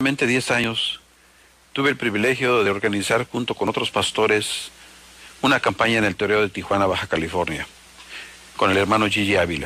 aproximadamente 10 años, tuve el privilegio de organizar junto con otros pastores una campaña en el Toreo de Tijuana, Baja California, con el hermano Gigi Ávila.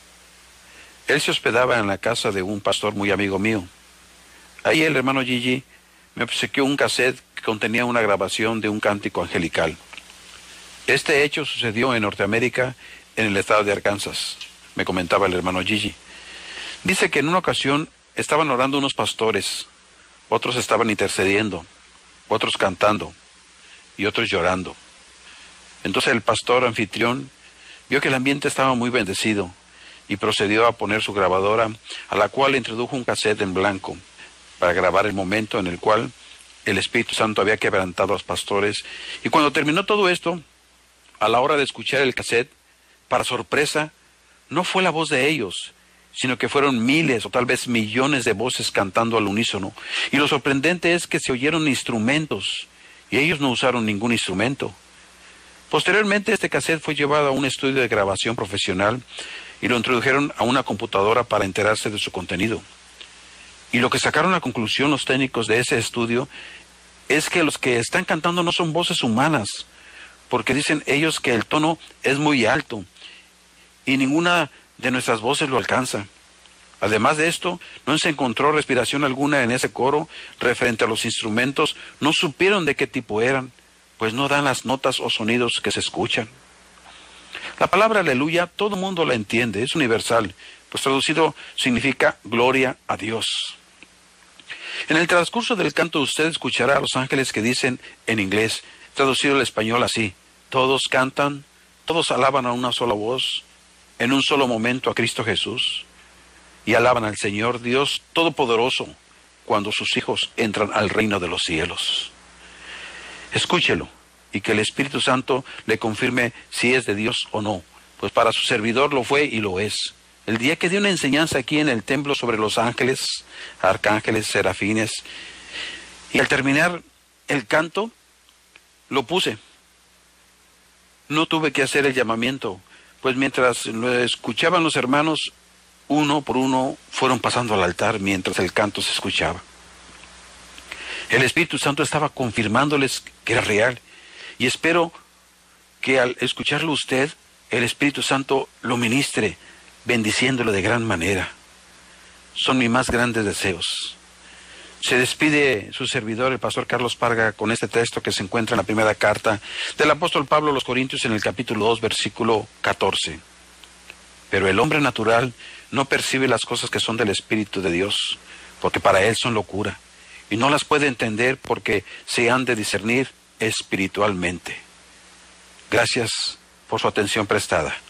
Él se hospedaba en la casa de un pastor muy amigo mío. Ahí el hermano Gigi me obsequió un cassette que contenía una grabación de un cántico angelical. Este hecho sucedió en Norteamérica, en el estado de Arkansas, me comentaba el hermano Gigi. Dice que en una ocasión estaban orando unos pastores, otros estaban intercediendo, otros cantando y otros llorando. Entonces el pastor anfitrión vio que el ambiente estaba muy bendecido y procedió a poner su grabadora, a la cual introdujo un cassette en blanco para grabar el momento en el cual el Espíritu Santo había quebrantado a los pastores. Y cuando terminó todo esto, a la hora de escuchar el cassette, para sorpresa, no fue la voz de ellos, sino que fueron miles o tal vez millones de voces cantando al unísono. Y lo sorprendente es que se oyeron instrumentos, y ellos no usaron ningún instrumento. Posteriormente, este cassette fue llevado a un estudio de grabación profesional y lo introdujeron a una computadora para enterarse de su contenido. Y lo que sacaron a conclusión los técnicos de ese estudio es que los que están cantando no son voces humanas, porque dicen ellos que el tono es muy alto y ninguna de nuestras voces lo alcanza. Además de esto, no se encontró respiración alguna en ese coro. Referente a los instrumentos, no supieron de qué tipo eran, pues no dan las notas o sonidos que se escuchan. La palabra aleluya, todo el mundo la entiende, es universal, pues traducido significa gloria a Dios. En el transcurso del canto usted escuchará a los ángeles que dicen en inglés, traducido al español así: todos cantan, todos alaban a una sola voz, en un solo momento a Cristo Jesús, y alaban al Señor Dios Todopoderoso cuando sus hijos entran al reino de los cielos. Escúchelo y que el Espíritu Santo le confirme si es de Dios o no, pues para su servidor lo fue y lo es. El día que di una enseñanza aquí en el templo sobre los ángeles, arcángeles, serafines, y al terminar el canto, lo puse. No tuve que hacer el llamamiento, pues mientras lo escuchaban los hermanos, uno por uno fueron pasando al altar mientras el canto se escuchaba. El Espíritu Santo estaba confirmándoles que era real, y espero que al escucharlo usted, el Espíritu Santo lo ministre, bendiciéndolo de gran manera. Son mis más grandes deseos. Se despide su servidor, el pastor Carlos Parga, con este texto que se encuentra en la primera carta del apóstol Pablo a los Corintios en el capítulo 2, versículo 14. Pero el hombre natural no percibe las cosas que son del Espíritu de Dios, porque para él son locura, y no las puede entender porque se han de discernir espiritualmente. Gracias por su atención prestada.